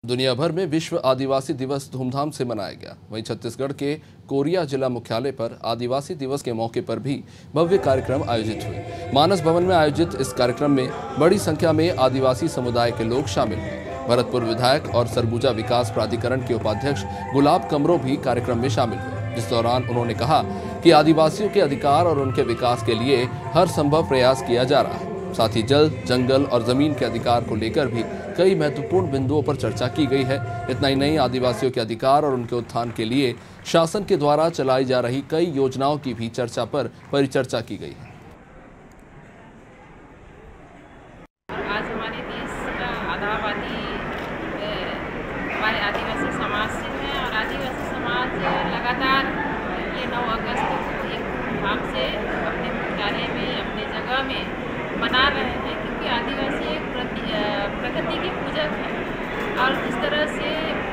दुनिया भर में विश्व आदिवासी दिवस धूमधाम से मनाया गया। वहीं छत्तीसगढ़ के कोरिया जिला मुख्यालय पर आदिवासी दिवस के मौके पर भी भव्य कार्यक्रम आयोजित हुए। मानस भवन में आयोजित इस कार्यक्रम में बड़ी संख्या में आदिवासी समुदाय के लोग शामिल हुए। भरतपुर विधायक और सरगुजा विकास प्राधिकरण के उपाध्यक्ष गुलाब कमरो भी कार्यक्रम में शामिल हुए, जिस दौरान उन्होंने कहा कि आदिवासियों के अधिकार और उनके विकास के लिए हर संभव प्रयास किया जा रहा है। साथ ही जल, जंगल और जमीन के अधिकार को लेकर भी कई महत्वपूर्ण बिंदुओं पर चर्चा की गई है। इतना ही नहीं, आदिवासियों के अधिकार और उनके उत्थान के लिए शासन के द्वारा चलाई जा रही कई योजनाओं की भी चर्चा पर परिचर्चा की गई है। आज हमारे देश का आधा आबादी हमारे आदिवासी समाज से है और आदिवासी समाज लगातार ये 9 अगस्त को एक धूमधाम से अपने मुख्यालय में, अपने जगह में मना रहे हैं, क्योंकि आदिवासी एक प्रकृति के पूजक हैं और इस तरह से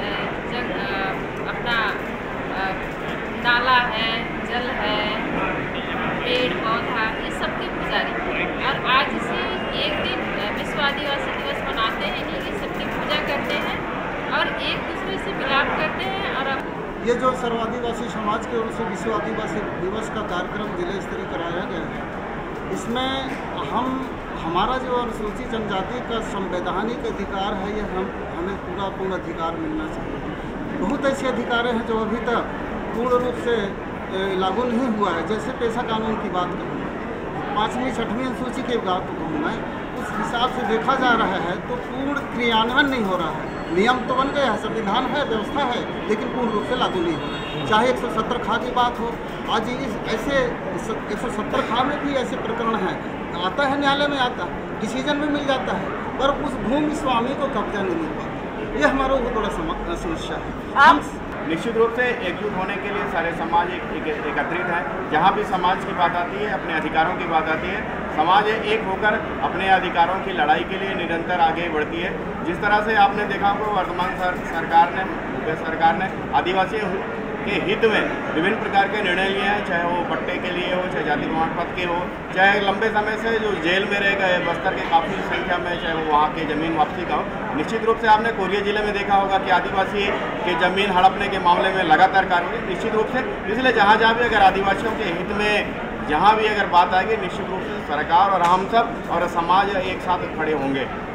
अपना नाला है, जल है, पेड़ पौधा, ये सब के पुजारी। और आज इसे एक दिन विश्व आदिवासी दिवस मनाते हैं, इन्हीं सबकी पूजा करते हैं और एक दूसरे से मिलाप करते हैं। और ये जो सर्वादिवासी समाज की ओर से विश्व आदिवासी दिवस का कार्यक्रम जिला स्तरीय कराया गया है, इसमें हमारा जो अनुसूचित जनजाति का संवैधानिक अधिकार है, ये हमें पूर्ण अधिकार मिलना चाहिए। बहुत ऐसे अधिकार हैं जो अभी तक पूर्ण रूप से लागू नहीं हुआ है। जैसे पेशा कानून की बात करूँ, 5वीं 6वीं अनुसूची की बात करूँ मैं, उस हिसाब से देखा जा रहा है तो पूर्ण क्रियान्वयन नहीं हो रहा है। नियम तो बन गया है, संविधान है, व्यवस्था है, लेकिन पूर्ण रूप से लागू नहीं हो रहा है। चाहे 170 खा की बात हो, आज इस ऐसे 170 खा में भी ऐसे प्रकरण हैं, आता है न्यायालय में, आता है, डिसीजन में मिल जाता है, पर उस भूमि स्वामी को कब्जा नहीं मिल पाता। ये हमारा बहुत बड़ा समस्या है। हम निश्चित रूप से एकजुट होने के लिए सारे समाज एकत्रित है। जहाँ भी समाज की बात आती है, अपने अधिकारों की बात आती है, समाज एक होकर अपने अधिकारों की लड़ाई के लिए निरंतर आगे बढ़ती है। जिस तरह से आपने देखा होगा, वर्तमान सरकार ने आदिवासियों के हित में विभिन्न प्रकार के निर्णय लिए हैं, चाहे वो पट्टे के लिए हो, चाहे जाति प्रमाण पत्र के हो, चाहे लंबे समय से जो जेल में रह गए बस्तर के काफ़ी संख्या में, चाहे वो वहाँ के ज़मीन वापसी का हो। निश्चित रूप से आपने कोरिया जिले में देखा होगा कि आदिवासी के ज़मीन हड़पने के मामले में लगातार कार्रवाई, निश्चित रूप से। इसलिए जहाँ भी अगर आदिवासियों के हित में जहाँ भी अगर बात आएगी, निश्चित रूप से सरकार और हम सब और समाज एक साथ खड़े होंगे।